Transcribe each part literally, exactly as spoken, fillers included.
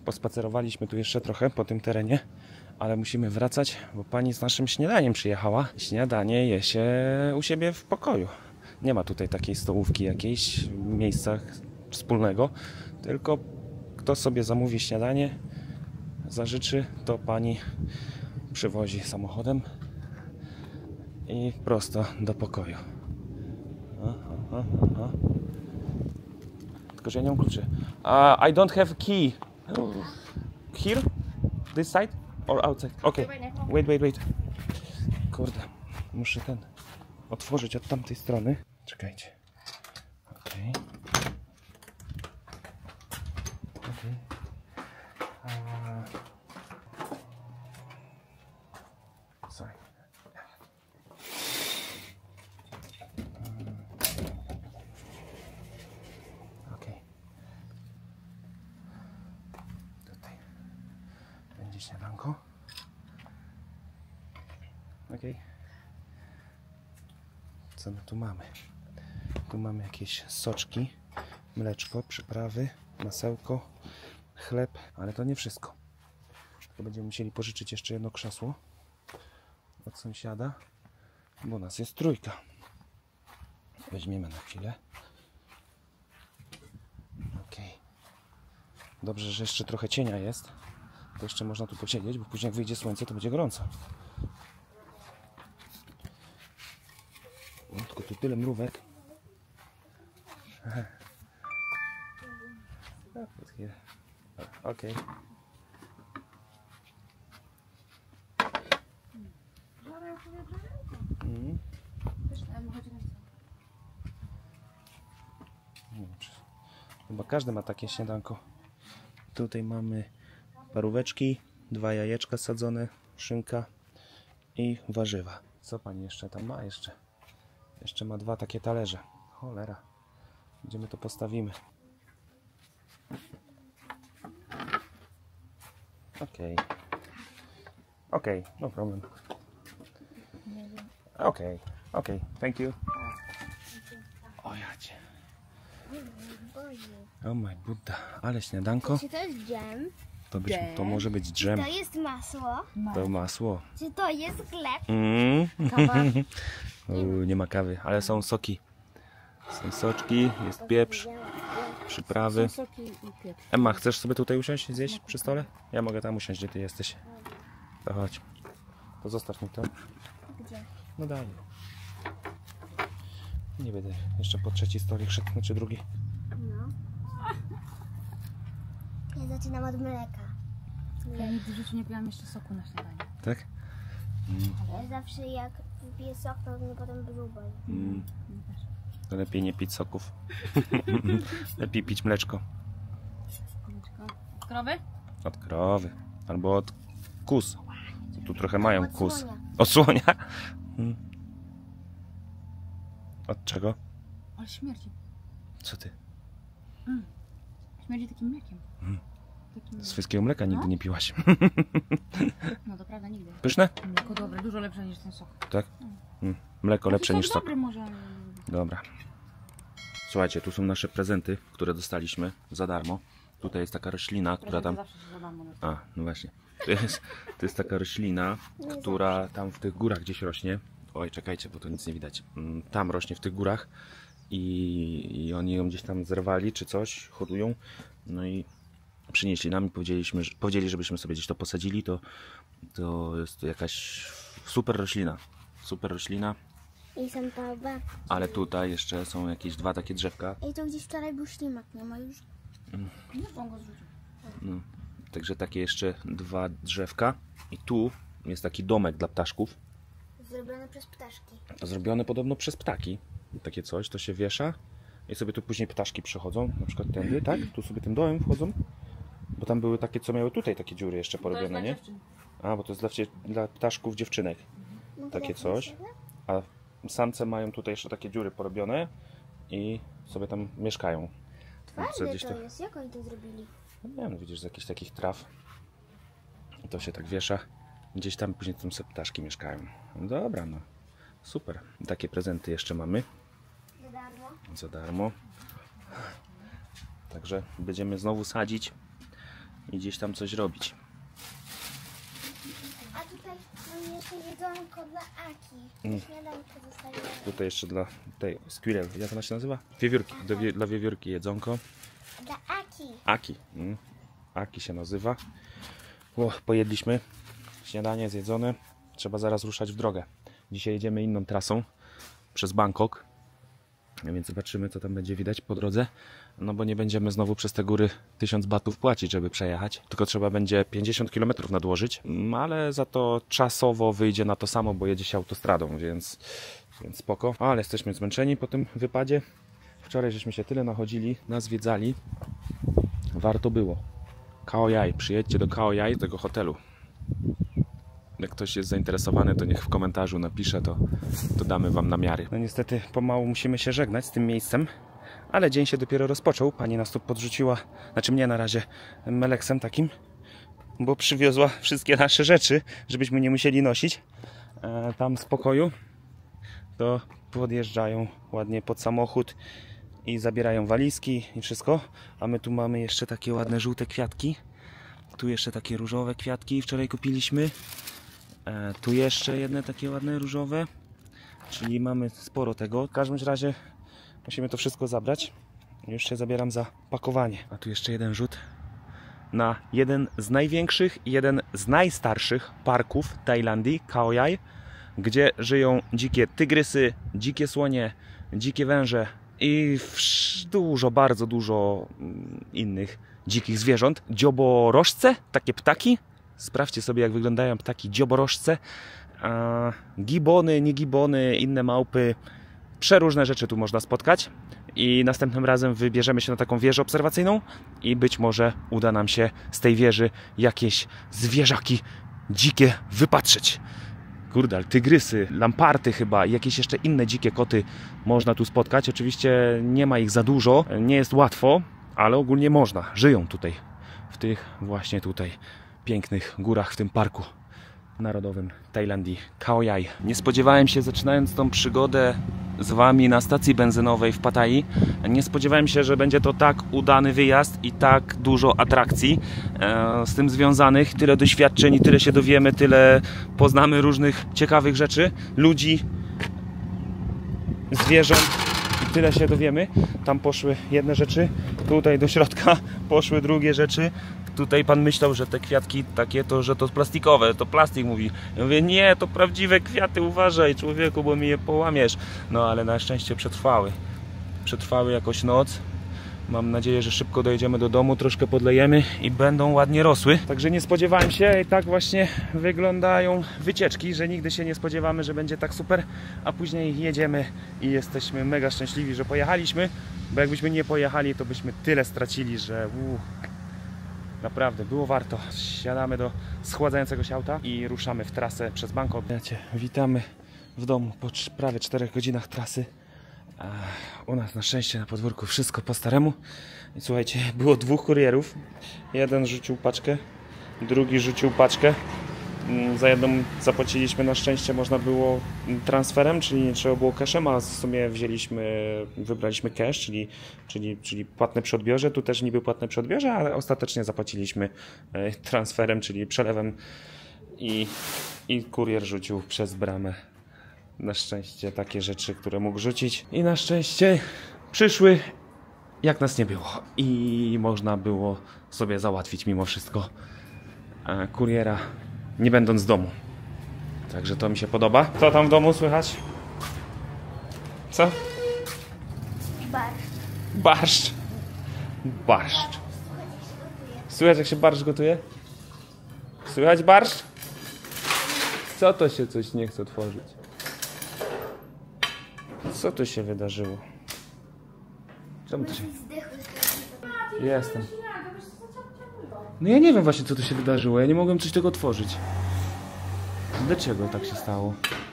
Pospacerowaliśmy tu jeszcze trochę po tym terenie, ale musimy wracać, bo pani z naszym śniadaniem przyjechała. Śniadanie je się u siebie w pokoju. Nie ma tutaj takiej stołówki jakiejś w miejscach wspólnego, tylko kto sobie zamówi śniadanie, zażyczy, to pani przywozi samochodem i prosto do pokoju. Aha, aha, aha. Tylko, że ja nie mam kluczy. Uh, I don't have key. Here? This side? Or outside? Okay. Wait, wait, wait. Kurde, muszę ten otworzyć od tamtej strony. Czekajcie. Okej. Okay. Okay. Uh... Sorry. Śniadanko. Ok. Co my tu mamy? Tu mamy jakieś soczki, mleczko, przyprawy, masełko, chleb, ale to nie wszystko. To będziemy musieli pożyczyć jeszcze jedno krzesło od sąsiada, bo nas jest trójka. Weźmiemy na chwilę. Ok. Dobrze, że jeszcze trochę cienia jest. To jeszcze można tu posiedzieć, bo później jak wyjdzie słońce, to będzie gorąco. No, tylko tu tyle mrówek. Okej. Mm. Chyba każdy ma takie śniadanko. Tutaj mamy paróweczki, dwa jajeczka sadzone, szynka i warzywa. Co pani jeszcze tam ma? Jeszcze, jeszcze ma dwa takie talerze. Cholera. Gdzie my to postawimy? Okej. Okay. Okej, okay, no problem. Okej, okay. okej, okay. Thank you. O jacie. O my Buddha, ale śniadanko. Czy to jest dżem? To, być, to może być dżem. Czy to jest masło? To masło. Czy to jest chleb? Mm. Kawa? U, nie ma kawy, ale są soki. Są soczki, jest pieprz, przyprawy. Emma, chcesz sobie tutaj usiąść, zjeść przy stole? Ja mogę tam usiąść, gdzie ty jesteś. To chodź. To zostaw mi to. Gdzie? No daj. Nie będę jeszcze po trzeci stolik szedł, znaczy drugi. No. Ja zaczynam od mleka. Ja nigdy w życiu nie piłam jeszcze soku na śniadanie. Tak? Mm. Ja zawsze jak piję sok, to mnie potem brzuch boli. Mm. To lepiej nie pić soków. Lepiej pić mleczko. Od krowy? Od krowy. Albo od kus. Tu trochę mają Od kus. słonia. Od słonia? Mm. Od czego? Ale śmierdzi. Co ty? Mm. Śmierdzi takim mlekiem. Mm. Takim... Z wszystkiego mleka nigdy No? nie piłaś. No to prawda, nigdy. Pyszne? Mleko dobre, dużo lepsze niż ten sok. Tak? Mm. Mleko lepsze niż sok. Dobry może. Dobra. Słuchajcie, tu są nasze prezenty, które dostaliśmy za darmo. Tutaj jest taka roślina, która tam... Zawsze się zadam, ale... A, no właśnie. To jest, to jest taka roślina, która tam w tych górach gdzieś rośnie. Oj, czekajcie, bo to nic nie widać. Mm, Tam rośnie w tych górach i, i oni ją gdzieś tam zerwali czy coś, hodują. No i przynieśli nam i powiedzieliśmy, że, powiedzieli, żebyśmy sobie gdzieś to posadzili. To, to jest jakaś super roślina. Super roślina. I są to babki. Ale tutaj jeszcze są jakieś dwa takie drzewka. I to gdzieś wczoraj był ślimak, nie ma już. Nie, on go zrzucił. No, także takie jeszcze dwa drzewka. I tu jest taki domek dla ptaszków. Zrobione przez ptaszki. To zrobione podobno przez ptaki. Takie coś, to się wiesza i sobie tu później ptaszki przychodzą, na przykład tędy, tak? Tu sobie tym dołem wchodzą. Bo tam były takie, co miały tutaj takie dziury jeszcze porobione, nie? A, bo to jest dla, dla ptaszków dziewczynek. No Takie jak coś. myślę? A samce mają tutaj jeszcze takie dziury porobione i sobie tam mieszkają. Twarde Gdzieś to to- jest. Jak oni to zrobili? No nie wiem, widzisz, z jakichś takich traw. I to się tak wiesza. Gdzieś tam później tam sobie ptaszki mieszkają. No dobra, no. Super. Takie prezenty jeszcze mamy. Za darmo? Za darmo. Także będziemy znowu sadzić i gdzieś tam coś robić. A tutaj mam jeszcze jedzonko dla Aki. Mm. Śniadanko zostawiłem. Tutaj jeszcze dla tej squirrel, jak ona się nazywa? Wiewiórki, do wie, dla wiewiórki jedzonko. Dla Aki. Aki. Mm. Aki się nazywa. O, pojedliśmy. Śniadanie zjedzone. Trzeba zaraz ruszać w drogę. Dzisiaj jedziemy inną trasą przez Bangkok. Więc zobaczymy, co tam będzie widać po drodze. No bo nie będziemy znowu przez te góry tysiąc batów płacić, żeby przejechać. Tylko trzeba będzie pięćdziesiąt kilometrów nadłożyć. Ale za to czasowo wyjdzie na to samo, bo jedzie się autostradą, więc, więc spoko. Ale jesteśmy zmęczeni po tym wypadzie. Wczoraj żeśmy się tyle nachodzili, nazwiedzali. Warto było. Khao Yai. Przyjedźcie do Khao Yai, tego hotelu. Jak ktoś jest zainteresowany, to niech w komentarzu napisze, to, to damy wam namiary. No niestety pomału musimy się żegnać z tym miejscem, ale dzień się dopiero rozpoczął. Pani nas tu podrzuciła, znaczy mnie na razie, meleksem takim, bo przywiozła wszystkie nasze rzeczy, żebyśmy nie musieli nosić. E, tam z pokoju to podjeżdżają ładnie pod samochód i zabierają walizki i wszystko. A my tu mamy jeszcze takie ładne żółte kwiatki. Tu jeszcze takie różowe kwiatki wczoraj kupiliśmy. E, tu jeszcze jedne takie ładne różowe. Czyli mamy sporo tego. W każdym razie musimy to wszystko zabrać. Już się zabieram za pakowanie. A tu jeszcze jeden rzut na jeden z największych i jeden z najstarszych parków Tajlandii, Khao Yai, gdzie żyją dzikie tygrysy, dzikie słonie, dzikie węże i dużo, bardzo dużo innych dzikich zwierząt. Dzioborożce, takie ptaki. Sprawdźcie sobie, jak wyglądają ptaki dzioborożce. A, gibony, nie gibony, inne małpy. Przeróżne rzeczy tu można spotkać. I następnym razem wybierzemy się na taką wieżę obserwacyjną i być może uda nam się z tej wieży jakieś zwierzaki dzikie wypatrzeć. Kurde, ale tygrysy, lamparty chyba i jakieś jeszcze inne dzikie koty można tu spotkać. Oczywiście nie ma ich za dużo, nie jest łatwo, ale ogólnie można. Żyją tutaj, w tych właśnie tutaj pięknych górach, w tym parku narodowym Tajlandii, Khao Yai. Nie spodziewałem się, zaczynając tą przygodę z wami na stacji benzynowej w Pattayee, nie spodziewałem się, że będzie to tak udany wyjazd i tak dużo atrakcji e, z tym związanych, tyle doświadczeń i tyle się dowiemy, tyle poznamy różnych ciekawych rzeczy, ludzi, zwierząt i tyle się dowiemy. Tam poszły jedne rzeczy, tutaj do środka poszły drugie rzeczy. Tutaj pan myślał, że te kwiatki takie, to że to plastikowe, to plastik, mówi. Ja mówię, nie, to prawdziwe kwiaty, uważaj człowieku, bo mi je połamiesz. No ale na szczęście przetrwały. Przetrwały jakoś noc. Mam nadzieję, że szybko dojedziemy do domu, troszkę podlejemy i będą ładnie rosły. Także nie spodziewałem się i tak właśnie wyglądają wycieczki, że nigdy się nie spodziewamy, że będzie tak super, a później jedziemy i jesteśmy mega szczęśliwi, że pojechaliśmy, bo jakbyśmy nie pojechali, to byśmy tyle stracili, że uuu, naprawdę było warto. Siadamy do schładzającego się auta i ruszamy w trasę przez Bangkok. Witamy w domu po prawie czterech godzinach trasy. U nas na szczęście na podwórku wszystko po staremu. I słuchajcie, było dwóch kurierów. Jeden rzucił paczkę, drugi rzucił paczkę. Za jedną zapłaciliśmy, na szczęście można było transferem, czyli nie trzeba było cashem, a w sumie wzięliśmy, wybraliśmy cash, czyli, czyli, czyli płatne przy odbiorze. Tu też niby płatne przy odbiorze, ale ostatecznie zapłaciliśmy transferem, czyli przelewem i, i kurier rzucił przez bramę. Na szczęście takie rzeczy, które mógł rzucić. I na szczęście przyszły, jak nas nie było. I można było sobie załatwić mimo wszystko kuriera, nie będąc w domu. Także to mi się podoba. Co tam w domu słychać? Co? Barszcz. Barszcz. Barszcz. Słychać, jak się barszcz gotuje? Słychać barszcz? Co to się coś nie chce otworzyć? Co tu się wydarzyło? Czemu to się... Jestem. No ja nie wiem właśnie, co tu się wydarzyło. Ja nie mogłem coś tego otworzyć. Dlaczego tak się stało?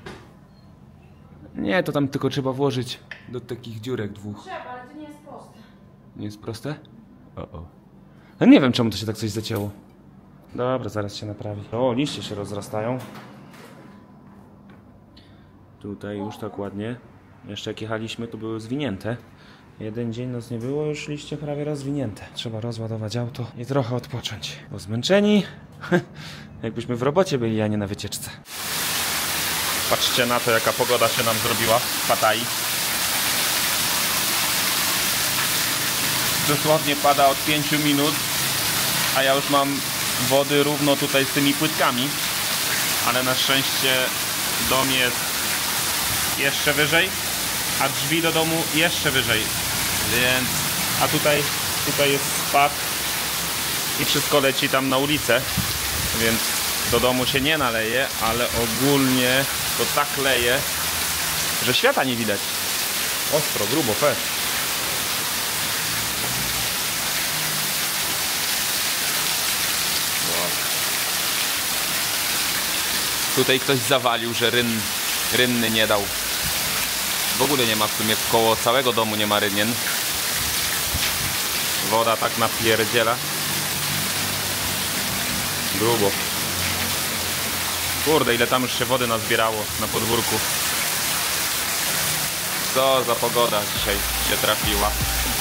Nie, to tam tylko trzeba włożyć do takich dziurek dwóch. Trzeba, ale to nie jest proste. Nie jest proste? O, o. No nie wiem, czemu to się tak coś zacięło. Dobra, zaraz się naprawi. O, liście się rozrastają. Tutaj już tak ładnie. Jeszcze jak jechaliśmy, to były zwinięte. Jeden dzień nas nie było, już liście prawie rozwinięte. Trzeba rozładować auto i trochę odpocząć, bo zmęczeni jakbyśmy w robocie byli, a nie na wycieczce. Patrzcie na to, jaka pogoda się nam zrobiła w Pattayyi. Dosłownie pada od pięciu minut, a ja już mam wody równo tutaj z tymi płytkami, ale na szczęście dom jest jeszcze wyżej, a drzwi do domu jeszcze wyżej, więc a tutaj, tutaj jest spad i wszystko leci tam na ulicę, więc do domu się nie naleje, ale ogólnie to tak leje, że świata nie widać. Ostro, grubo, fest. Tutaj ktoś zawalił, że ryn, rynny nie dał. W ogóle nie ma w sumie, koło całego domu nie ma rynien. Woda tak napierdziela. Grubo. Kurde, ile tam już się wody nazbierało na podwórku. Co za pogoda dzisiaj się trafiła.